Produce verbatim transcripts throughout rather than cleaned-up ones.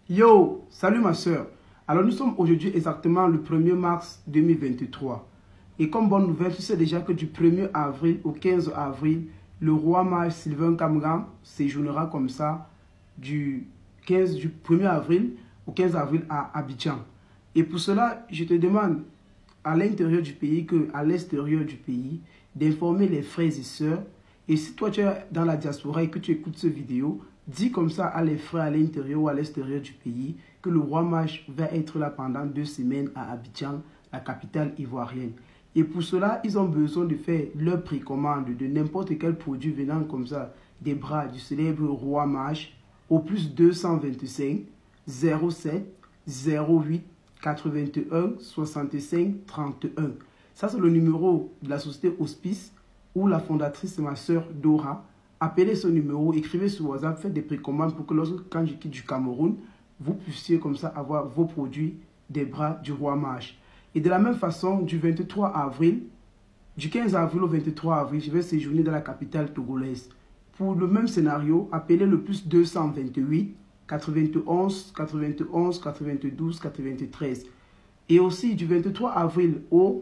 Yo, salut ma soeur. Alors nous sommes aujourd'hui exactement le premier mars deux mille vingt-trois. Et comme bonne nouvelle, tu sais déjà que du premier avril au quinze avril, le roi mage Sylvain Kamran séjournera comme ça du, quinze, du premier avril au quinze avril à Abidjan. Et pour cela, je te demande à l'intérieur du pays que à l'extérieur du pays d'informer les frères et sœurs. Et si toi tu es dans la diaspora et que tu écoutes cette vidéo, dis comme ça à les frères à l'intérieur ou à l'extérieur du pays que le roi mage va être là pendant deux semaines à Abidjan, la capitale ivoirienne. Et pour cela, ils ont besoin de faire leur précommande de n'importe quel produit venant comme ça des bras du célèbre roi mage au plus deux cent vingt-cinq zéro sept zéro huit quatre-vingt-un soixante-cinq trente et un. Ça, c'est le numéro de la société Hospice ou la fondatrice, c'est ma soeur Dora. Appelez ce numéro, écrivez sur WhatsApp, faites des précommandes pour que lorsque, quand je quitte du Cameroun, vous puissiez comme ça avoir vos produits des bras du roi mage. Et de la même façon, du vingt-trois avril, du quinze avril au vingt-trois avril, je vais séjourner dans la capitale togolaise. Pour le même scénario, appelez le plus deux cent vingt-huit quatre-vingt-onze quatre-vingt-onze quatre-vingt-douze quatre-vingt-treize. Et aussi du vingt-trois avril au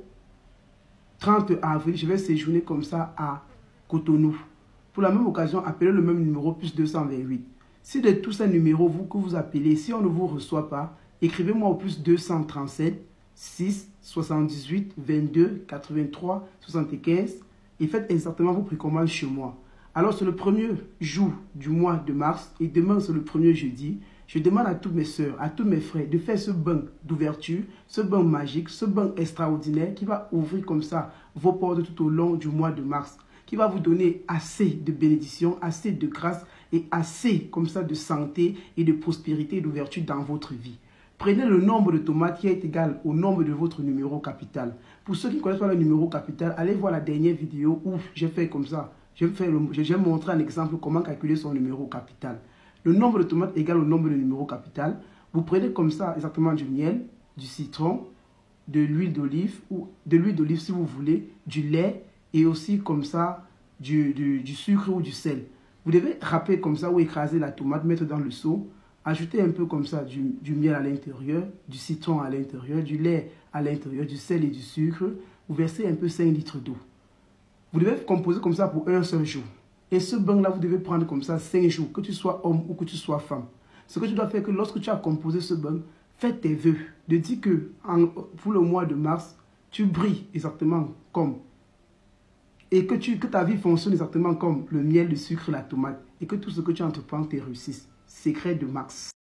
trente avril, je vais séjourner comme ça à Cotonou. Pour la même occasion, appelez le même numéro plus deux cent vingt-huit. Si de tous ces numéros vous, que vous appelez, si on ne vous reçoit pas, écrivez-moi au plus deux cent trente-sept six soixante-dix-huit vingt-deux quatre-vingt-trois soixante-quinze et faites exactement vos précommandes chez moi. Alors c'est le premier jour du mois de mars et demain c'est le premier jeudi. Je demande à toutes mes soeurs, à tous mes frères de faire ce bain d'ouverture, ce bain magique, ce bain extraordinaire qui va ouvrir comme ça vos portes tout au long du mois de mars, qui va vous donner assez de bénédictions, assez de grâce et assez comme ça de santé et de prospérité et d'ouverture dans votre vie. Prenez le nombre de tomates qui est égal au nombre de votre numéro capital. Pour ceux qui ne connaissent pas le numéro capital, allez voir la dernière vidéo où j'ai fait comme ça. J'ai montré un exemple comment calculer son numéro capital. Le nombre de tomates égale au nombre de numéro capital. Vous prenez comme ça exactement du miel, du citron, de l'huile d'olive ou de l'huile d'olive si vous voulez, du lait et aussi comme ça du, du, du sucre ou du sel. Vous devez râper comme ça ou écraser la tomate, mettre dans le seau. Ajoutez un peu comme ça du, du miel à l'intérieur, du citron à l'intérieur, du lait à l'intérieur, du sel et du sucre. Vous versez un peu cinq litres d'eau. Vous devez composer comme ça pour un seul jour. Et ce bain-là, vous devez prendre comme ça cinq jours, que tu sois homme ou que tu sois femme. Ce que tu dois faire, que lorsque tu as composé ce bain, fais tes vœux. De dire que en, pour le mois de mars, tu brilles exactement comme. Et que, tu, que ta vie fonctionne exactement comme le miel, le sucre, la tomate. Et que tout ce que tu entreprends te réussisse. Secret de Max.